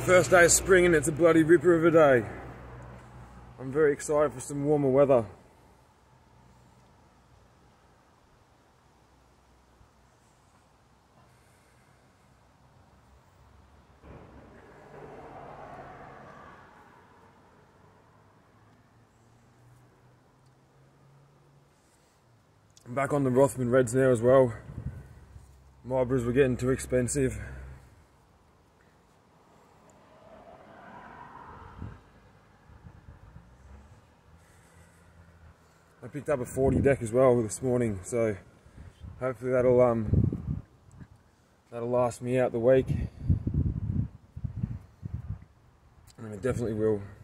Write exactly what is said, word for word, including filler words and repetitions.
First day of spring and it's a bloody ripper of a day. I'm very excited for some warmer weather. I'm back on the Rothman Reds now as well. Marlboros were getting too expensive. I picked up a forty deck as well this morning, so hopefully that'll um that'll last me out the week, and it definitely will.